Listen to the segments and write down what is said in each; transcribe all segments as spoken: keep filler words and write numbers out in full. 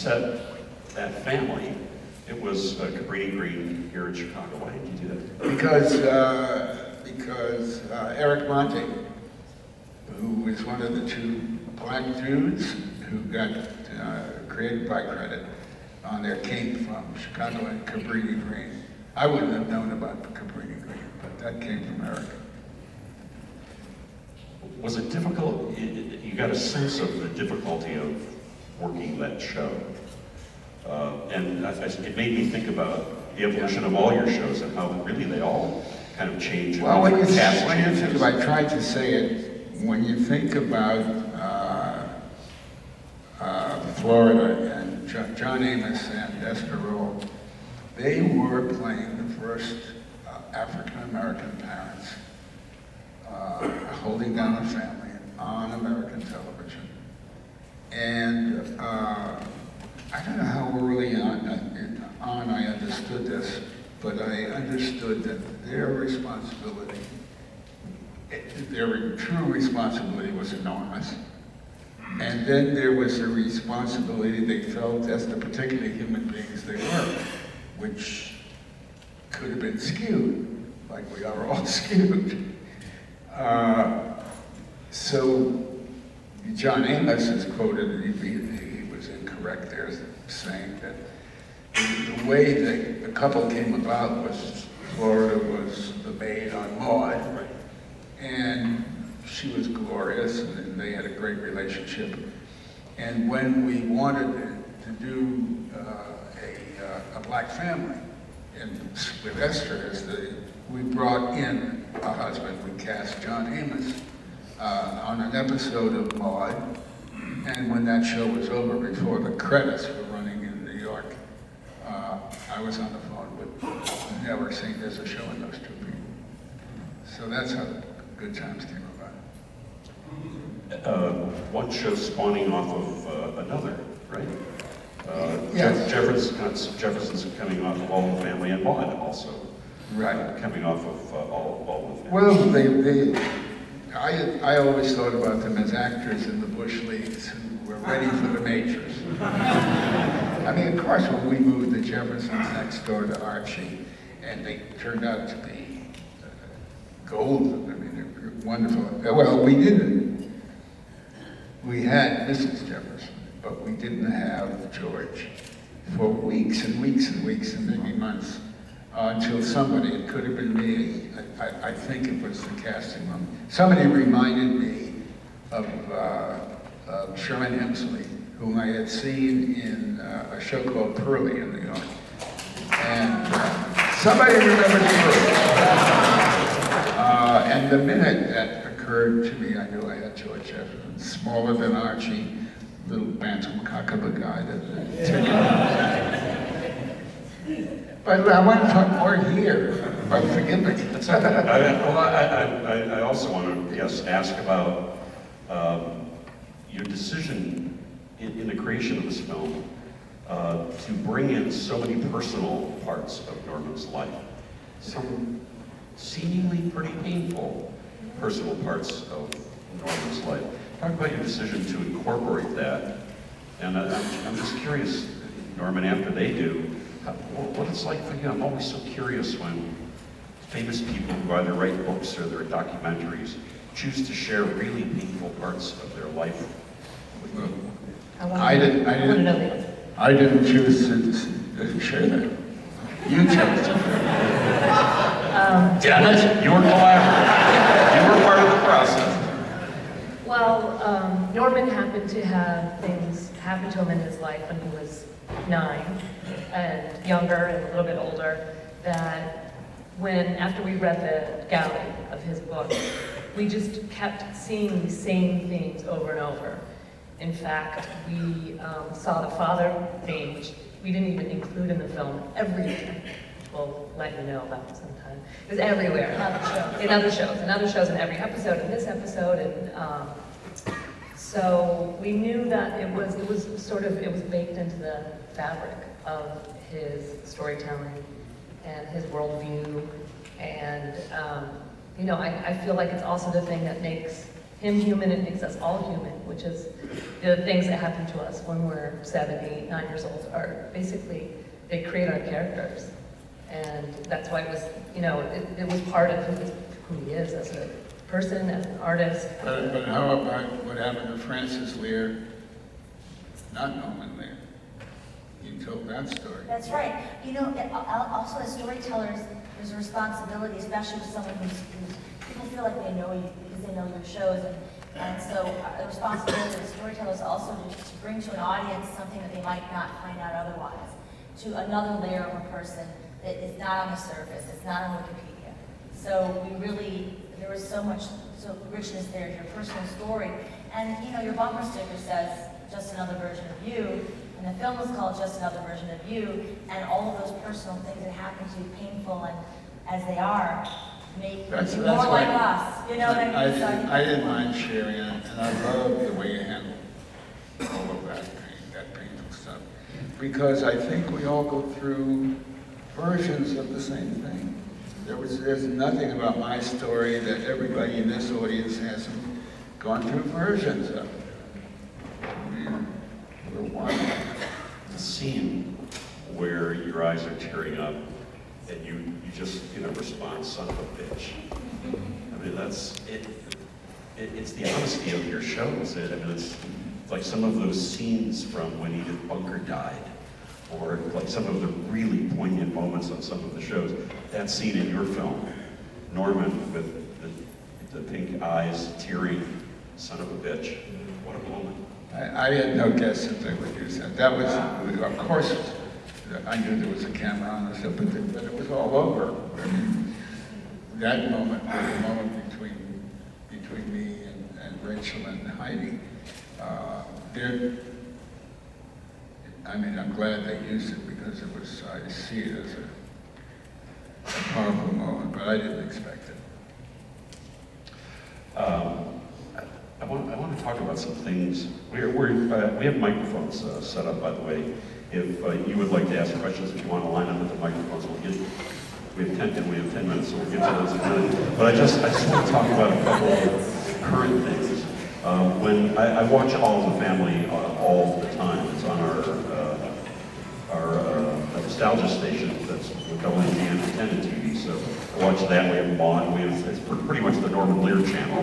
set that family. It was uh, Cabrini Green here in Chicago. Why did you do that? Because, uh, because uh, Eric Monte, who is one of the two black dudes who got uh, created by credit on there, came from Chicago and Cabrini Green. I wouldn't have known about Cabrini Green, but that came from Eric. Was it difficult? You got a sense of the difficulty of working that show. Uh, and I, it made me think about the evolution of all your shows and how really they all kind of change. Well, when you, when you think about, I tried to say it, when you think about uh, uh, Florida and John, John Amos and Desperado, they were playing the first uh, African-American parents uh, holding down a family on American television. And uh, I don't know how early on, on I understood this, but I understood that their responsibility, their true responsibility was enormous. And then there was a responsibility they felt as the particular human beings they were, which could have been skewed, like we are all skewed. Uh, so John Amos is quoted, he, he was incorrect there, saying that the way the, the couple came about was Florida was the maid on Maude, and she was glorious, and they had a great relationship. And when we wanted to do uh, a, uh, a black family, and with Esther as the, we brought in a husband, we cast John Amos uh, on an episode of Maude, and when that show was over, before the credits were running in New York, uh, I was on the phone with Never saying there's a show in those two people. So that's how Good Times came about. Uh, one show spawning off of uh, another, right? Uh, yes. Jefferson's, Jefferson's coming off of All in the Family, and Maude also. Right. Coming off of uh, All, All in the Family. Well, they, they, I, I always thought about them as actors in the Bush Leagues who were ready for the majors. I mean, of course, when we moved the Jeffersons next door to Archie, and they turned out to be uh, golden. I mean, they're wonderful. Well, we didn't. We had Missus Jefferson, but we didn't have George for weeks and weeks and weeks and maybe months uh, until somebody, it could have been me, I, I think it was the casting room, somebody reminded me of, uh, of Sherman Hemsley, whom I had seen in uh, a show called Pearlie in New York. And uh, somebody remembered Pearlie. Uh, and the minute that occurred to me, I knew I had George Jefferson, smaller than Archie, little bantam cock of a guy that But I want to talk more here, but forgive me. That's okay. I, well, I, I, I also want to, yes, ask about um, your decision in, in the creation of this film uh, to bring in so many personal parts of Norman's life. Some seemingly pretty painful personal parts of Norman's life. Talk about your decision to incorporate that. And I, I'm, I'm just curious, Norman, after they do, how, what it's like for you. I'm always so curious when famous people who either write books or their documentaries choose to share really painful parts of their life with you. I, I didn't, I didn't, I didn't choose to, to share that. You chose to. Um, Janet, you were collaborating. You were part of the process. Well, um, Norman happened to have things happen to him in his life when he was nine and younger and a little bit older, that when, after we read the galley of his book, we just kept seeing the same things over and over. In fact, we um, saw the father thing, which we didn't even include in the film, everything. We'll let you know about sometime. It was everywhere, in other shows, in other shows, in other shows, in every episode, in this episode, and um, so we knew that it was, it was sort of, it was baked into the fabric of his storytelling and his worldview, and um, you know, I, I feel like it's also the thing that makes him human, it makes us all human, which is the things that happen to us when we're seven, eight, nine years old are basically, they create our characters. And that's why it was, you know, it, it was part of who, who he is as a person, as an artist. But, but how about what happened to Francis Lear, not Norman Lear? You told that story. That's right. You know, it- al- also as storytellers, there's a responsibility, especially with someone who's, who's people feel like they know you because they know your shows, and, and so uh, the responsibility of the storytellers also to, to bring to an audience something that they might not find out otherwise, to another layer of a person that is not on the surface, it's not on Wikipedia. So we really, there was so much so richness there, your personal story, and you know, your bumper sticker says, just another version of you, and the film was called Just Another Version of You, and all of those personal things that happen to you, painful and as they are, make That's- you that's more why- like us. You know what I mean? I, So didn't, I didn't mind sharing it, and I love the way you handle all of that pain, that painful stuff. Because I think we all go through versions of the same thing. There was, there's nothing about my story that everybody in this audience hasn't gone through versions of. I mean, we're one. The scene where your eyes are tearing up and you, you just, you know, respond, son of a bitch. I mean, that's, it, it it's the honesty of your shows. It, I mean, it's like some of those scenes from when Edith Bunker died, or like some of the really poignant moments on some of the shows. That scene in your film, Norman with the, the pink eyes, tearing, son of a bitch. What a moment. I, I had no guess that they would use that. That was, of course, I knew there was a camera on and stuff, but, the, but it was all over. I mean, that moment was a moment between between me and, and Rachel and Heidi. Uh, there, I mean, I'm glad they used it because it was, I see it as a, a powerful moment, but I didn't expect it. Um, I want, I want to talk about some things. We're, we're, uh, we have microphones uh, set up, by the way. If uh, you would like to ask questions, if you want to line up with the microphones, we'll get, we have ten, and we have ten minutes, so we'll get to those in a minute. But I just, I just want to talk about a couple of current things. Uh, when I, I watch All in the Family uh, all the time, it's on our, uh, our uh, nostalgia station that's going to ten and T V, so I watch that. We have Maud, we have, it's pretty much the Norman Lear channel.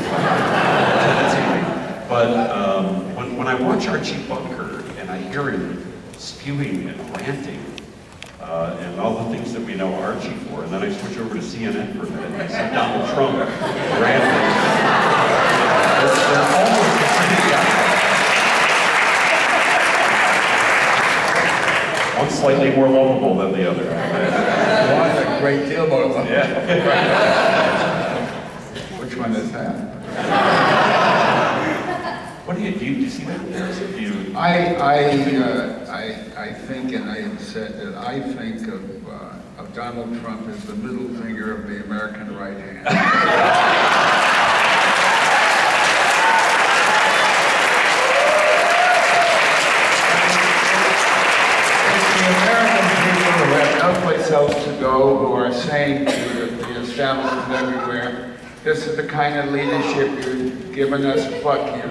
But um, when, when I watch Archie Bunker and I hear him spewing and ranting uh, and all the things that we know Archie for, and then I switch over to C N N for a minute and I see Donald Trump ranting. They're, they're almost the same guy. One slightly more lovable than the other. One's a great deal more lovely. Yeah. Which one is that? What do you do? Do you see that comparison? Do you? I, I, uh, I, I think, and I have said that I think of, uh, of Donald Trump as the middle finger of the American right hand. It's the American people who have no place else to go, who are saying to the, the establishment everywhere, this is the kind of leadership you're giving us, fuck you.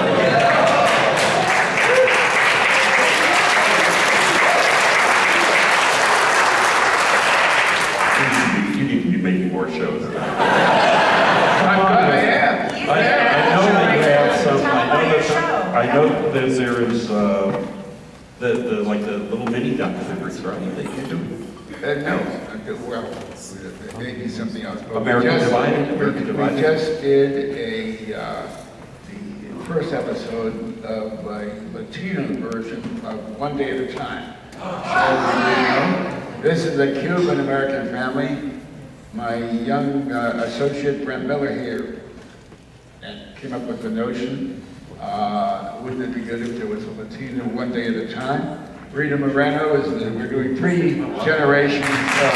You need to be making more shows. I'm glad I am. I, I know that you have some. I know that some, I know that there is uh, the the like the little mini documentaries, right? That you do. Uh, no, uh, well, uh, maybe something else. But we American just- Divided. we- American We Divided. just did a uh, the first episode of a Latino version of One Day at a Time. So, this is a Cuban American family. My young uh, associate Brent Miller here and came up with the notion. Uh, wouldn't it be good if there was a Latino One Day at a Time? Rita Moreno is the, we're doing three generations of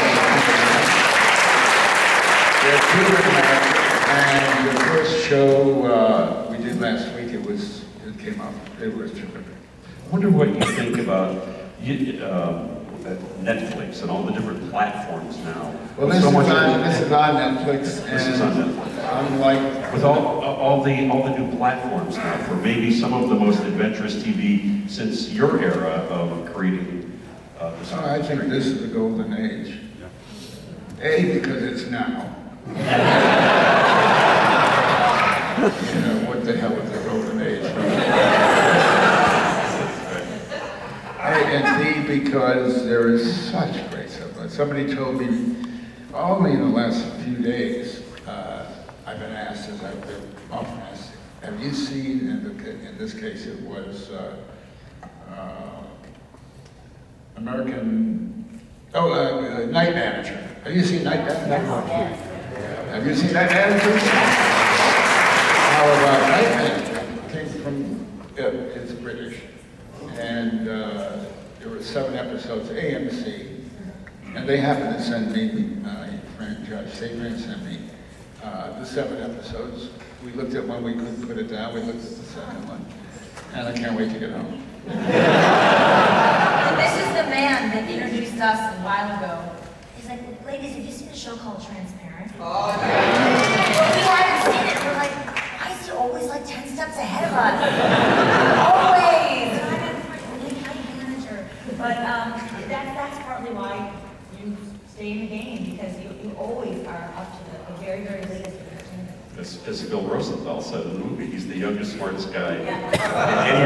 they're Cuban American. And the first show uh, we did last week, it was it came out. It was terrific. I wonder what you think about you, um, Netflix and all the different platforms now. Well, this, So is, much on, of- this is on Netflix. This is on Netflix. Unlike With all, all the, all the new platforms now, for maybe some of the most adventurous T V since your era of creating uh, this. So I think this is the golden age. A, because it's now. You know, what the hell is the golden age? A, and B, because there is such great stuff. Somebody told me, only in the last few days, uh, I've been asked, as I've been often asked, have you seen, in, the, in this case it was uh, uh, American, oh, uh, uh, Night Manager. Have you seen Night Manager? Yes. Have you seen Night Manager? How about Night Manager? Came from, uh, it's British. And uh, there were seven episodes, A M C. And they happened to send me, uh, franchise, they didn't send me uh, the seven episodes. We looked at one, we couldn't put it down, we looked at the second one. And I can't wait to get home. And this is the man that introduced us a while ago. He's like, ladies, have you seen a show called Transparent? Oh, yeah. Well, we haven't seen it. We're like, why is he always like ten steps ahead of us? Always! And I'm a really night manager. But um, that, that's partly why you stay in the game, because you, you always are up to the, the very, very latest entertainment. As, as Bill Rosenthal said in the movie, he's the youngest, smartest guy Yeah. in